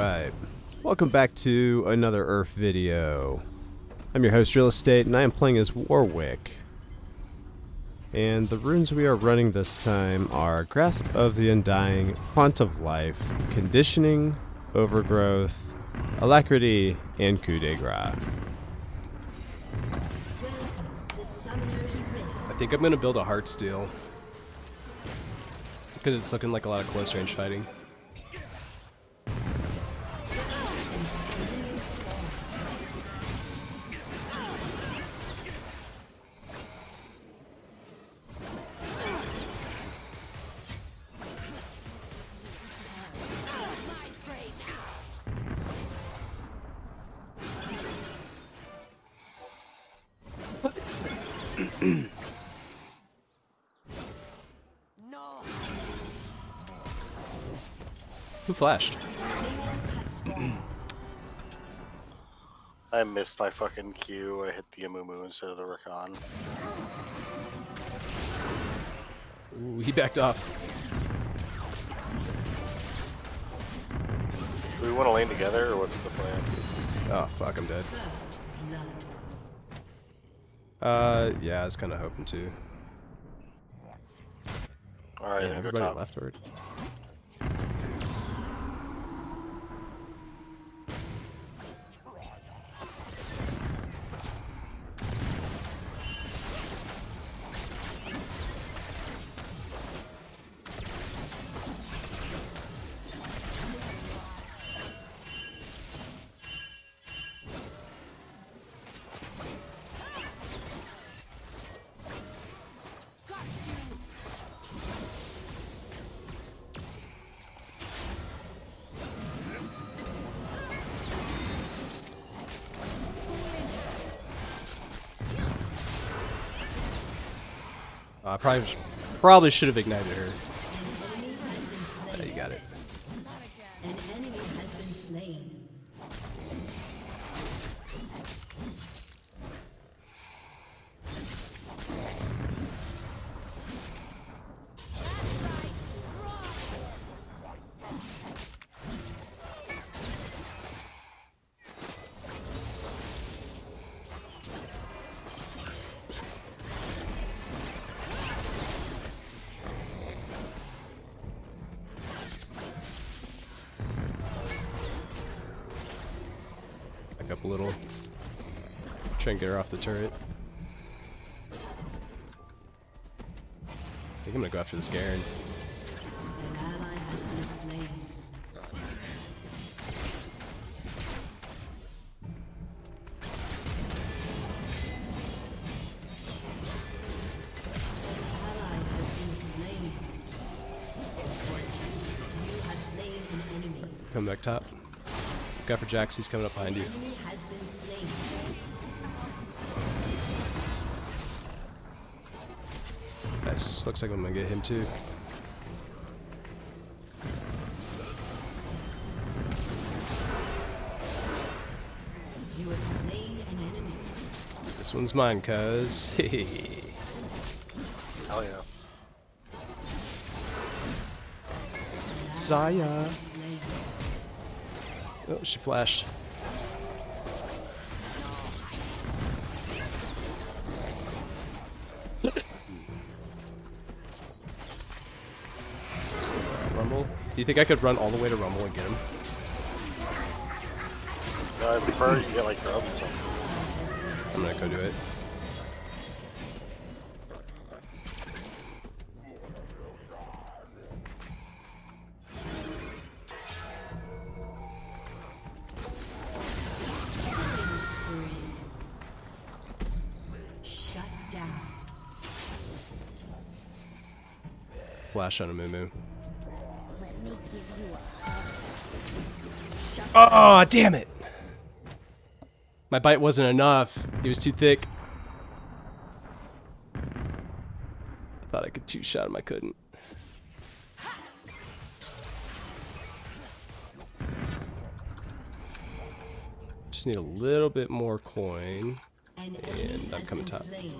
Alright, welcome back to another URF video. I'm your host, Real Estate, and I am playing as Warwick. And the runes we are running this time are Grasp of the Undying, Font of Life, Conditioning, Overgrowth, Alacrity, and Coup de Grace. I think I'm going to build a Heartsteel, because it's looking like a lot of close range fighting. Who flashed? I missed my fucking Q. I hit the Amumu instead of the Rakan. Ooh, he backed off. Do we want to lane together, or what's the plan? Oh fuck, I'm dead. Yeah, I was kind of hoping to. Alright, Yeah, everybody left already. I probably should have ignited her. Yeah, you got it. An enemy has been slain. Up a little. Try and get her off the turret. I think I'm gonna go after this Garen. An ally has been slain. An ally has been slain. You have slain an enemy. Come back top. Look out for Jax, he's coming up behind you. Enemy has been slain. Nice. Looks like I'm gonna get him too. You have slain an enemy. This one's mine, cuz. Hell yeah. Zaya. Slain. Oh, she flashed. Rumble? Do you think I could run all the way to Rumble and get him? I prefer you get like grubs or something. I'm gonna go do it. Shut down. Flash on a Mumu. Let me give you Oh, damn it! My bite wasn't enough. He was too thick. I thought I could two-shot him, I couldn't. Just need a little bit more coin. An And enemy I'm has coming been top. slain.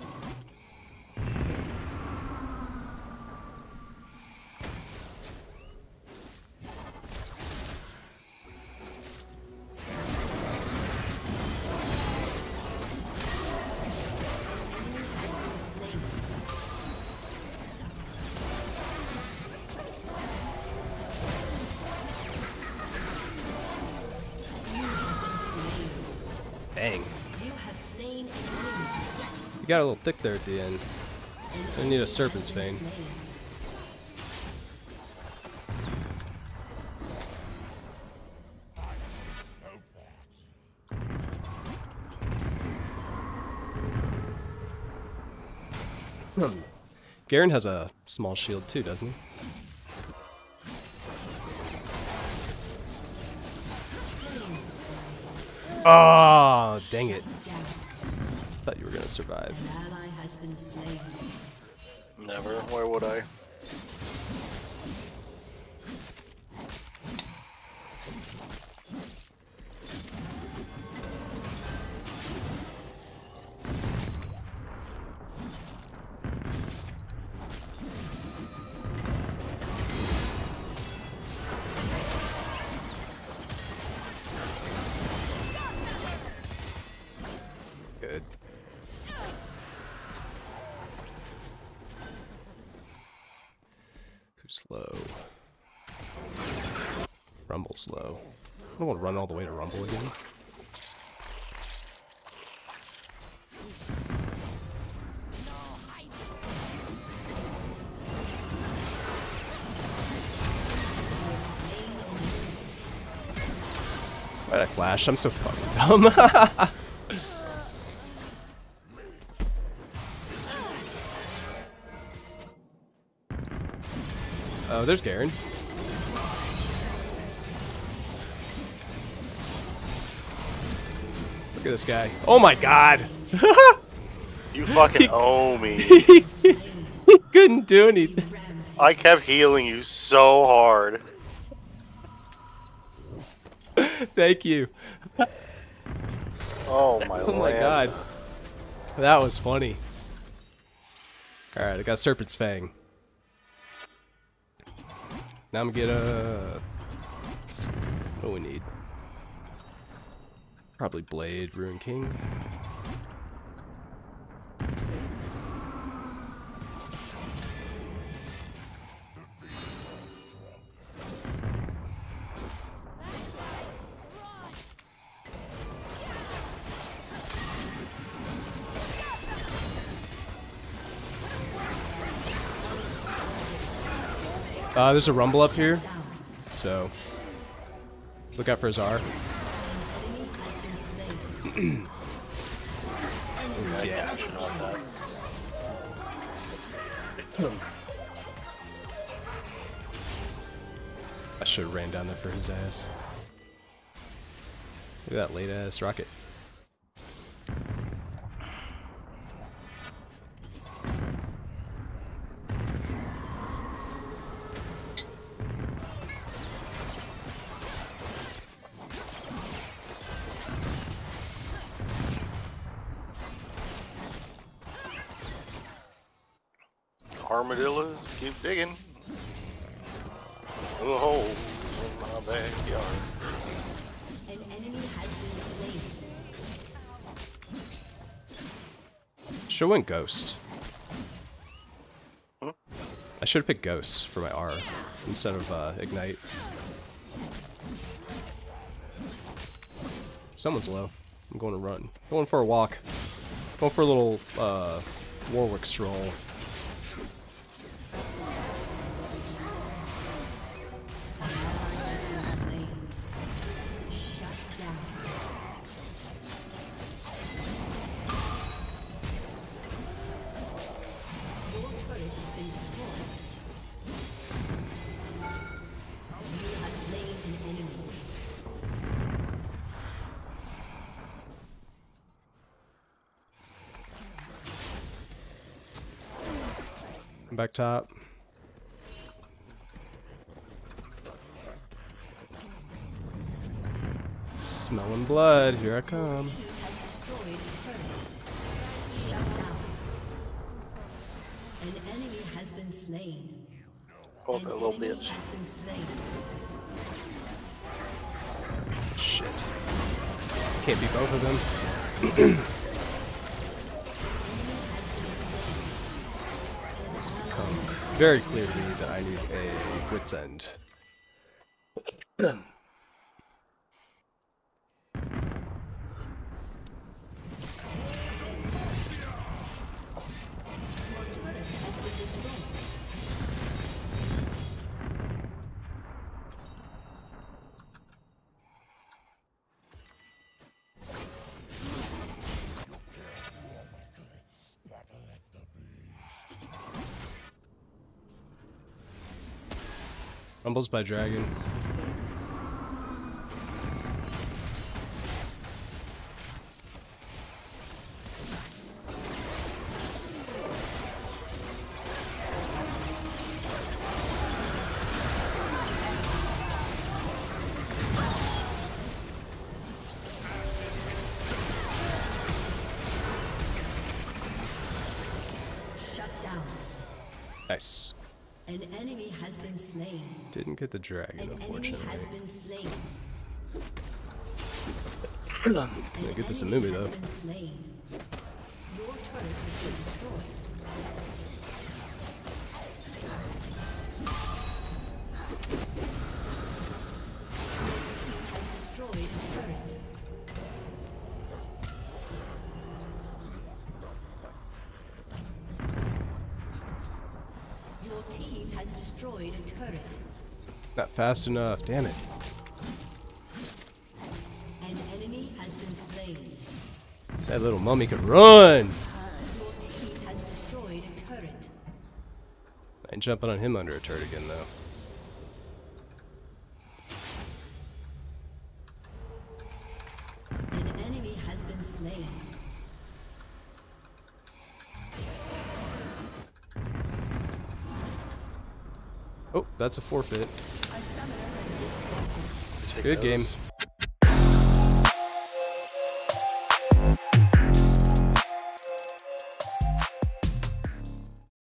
You got a little thick there at the end. I need a Serpent's Fang. Garen has a small shield too, doesn't he? Oh, dang it. Thought you were gonna survive. An ally has been slain. Never. Where would I? Good. Who's slow? Rumble slow. I don't want to run all the way to Rumble again. Why did I flash? I'm so fucking dumb. Oh, there's Garen. Look at this guy. Oh my god! You fucking owe me. He couldn't do anything. I kept healing you so hard. Thank you. Oh my Oh my god. That was funny. Alright, I got Serpent's Fang. Now I'm gonna get a... What do we need? Probably Blade, Rune King. There's a Rumble up here, so look out for his R. Yeah. I should have ran down there for his ass. Look at that late ass rocket. Armadillos, keep digging. Little hole in my backyard. An enemy has been slain. Should have went Ghost. Hmm? I should have picked Ghost for my R instead of Ignite. Someone's low. I'm going to run. Going for a walk. Going for a little Warwick stroll. Back top. Smelling blood. Here I come. An enemy has been slain. Oh, that little bitch. Has been slain. Shit. Can't be both of them. It's become very clear to me that I need a wit's end. Rumbles by dragon. Shut down. Nice. An enemy has been slain. Didn't get the dragon, An enemy unfortunately. has been slain. Gonna get the Samumi though. Been slain. Your turret has been destroyed. Has destroyed a turret. Your team has destroyed a turret. Not fast enough, damn it. An enemy has been slain. That little mummy could run! Your team has destroyed a turret. I ain't jumping on him under a turret again though. An enemy has been slain. Oh, that's a forfeit. A summoner has disconnected. Take Good those. game.